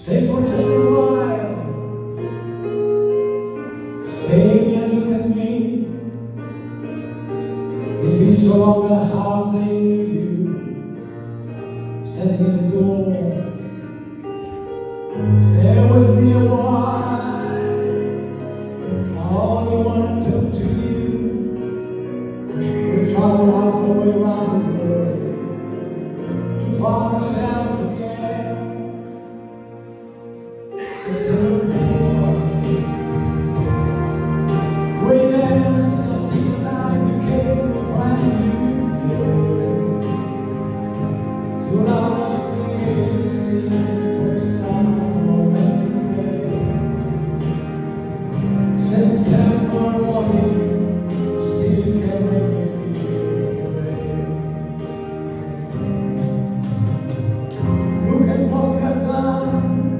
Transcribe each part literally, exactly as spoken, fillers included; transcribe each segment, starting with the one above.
Stay for just a while. Stay and look at me. It's been so long I hardly knew you. Standing in the door. Stay with me a while. I only want to talk to you. We'll travel halfway around the world to find ourselves again. September, we danced until the night became a brand new day. Two hours later, see the sun already fade. September morning still can make me feel away. Look at what I've done.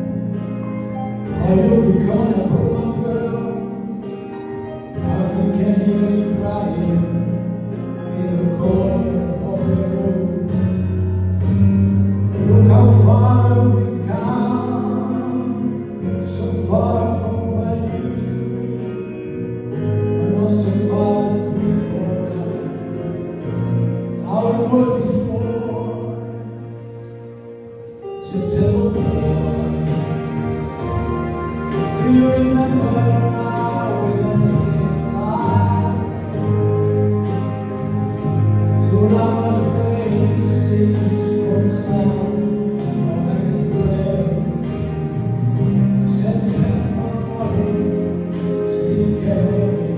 I will become a woman girl. I still can hear you crying in the corner of the room. Look how far we've come, so far from where you used to be, but not so far that we forgot how it was before. September. Do you remember how we danced in the night? Two lovers playing stage for the sun, all night to play. September morning still carrying me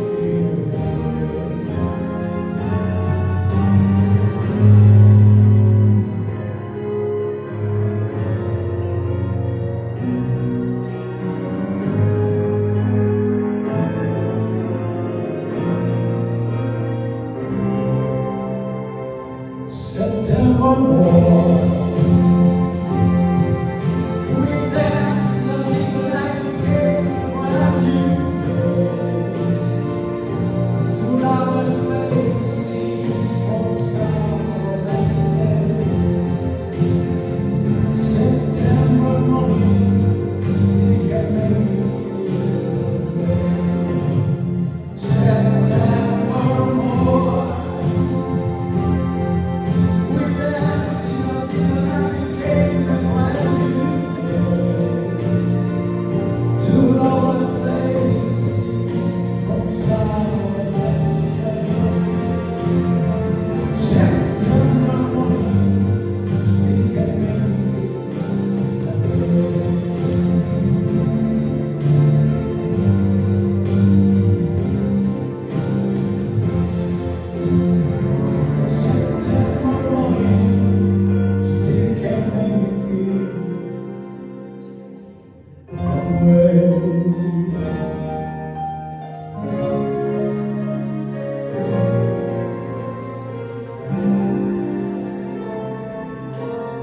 September morning, we danced until the night became brand new day. Two lovers playing scenes for sound of that day. September morning, still can make me feel away. September morning.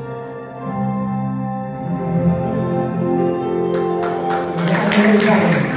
Obrigado.